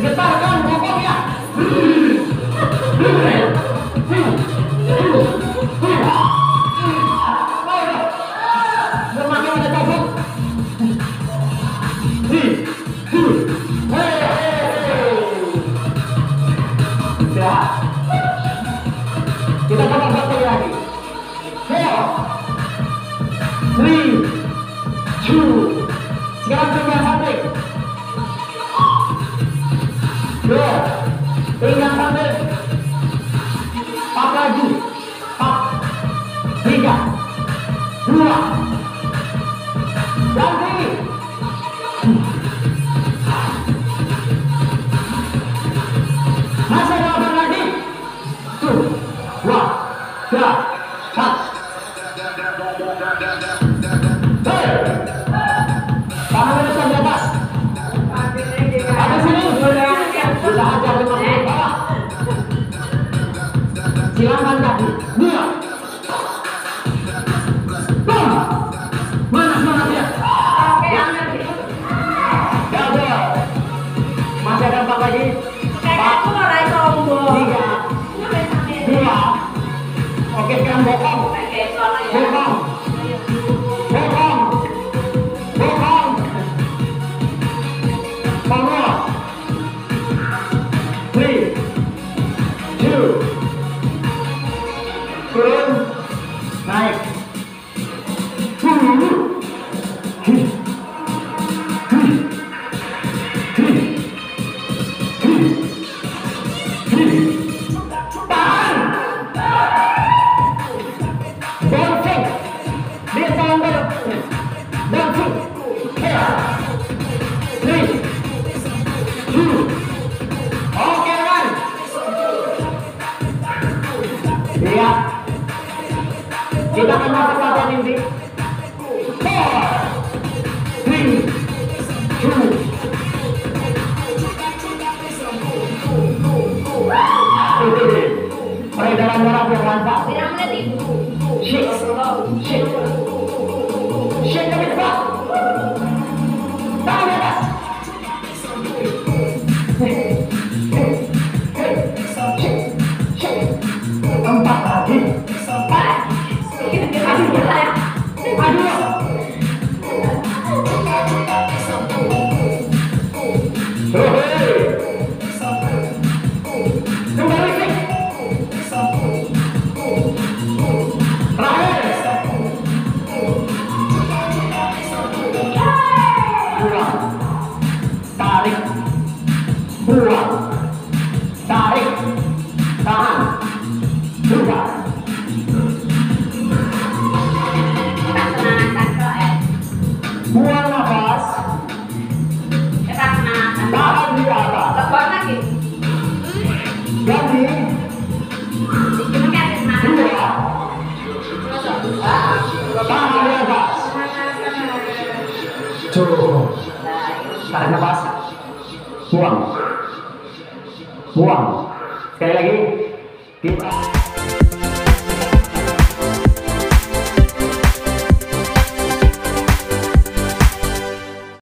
Getarkan pokoknya. Semakin ada cabut. Istirahat. Kita potong satu lagi. 4, 3, 2. Sekarang tinggal sampai. 2. Tinggal sampai. 4 lagi. 4, 3, 2. Ganti. Masih ada lagi. 2, 3, 4. Tangan depan di atas. Ada sini. Bisa aja lima bawah. Silakan kaki. Dia. Mana semangatnya? Gagal. Masih ada 4 lagi. 4, 3, 2. Oke, sekarang bokong. Bokong. Bokong. Bokong. Power. 3, 2. Turun. Naik. Tahan. Bouncing. Dia tangan belok. Bouncing. Here. 3, 2. Oke, kan? Lihat. Kita akan masuk latihan inti. 4, 3, 2. Peredaran darah biar lancar. Shake, shake, shake ke depan. Tangan di atas. Shake. 4 lagi. 4. Aduh. Kembali sih. Terakhir. Buang. Tarik. Buang. Tarik. Tahan. Buka. Buang nafas. Tahan di atas. Ganti. 2. Tahan di atas. Cukup. Tarik nafas. Buang. Buang. Sekali lagi. Kita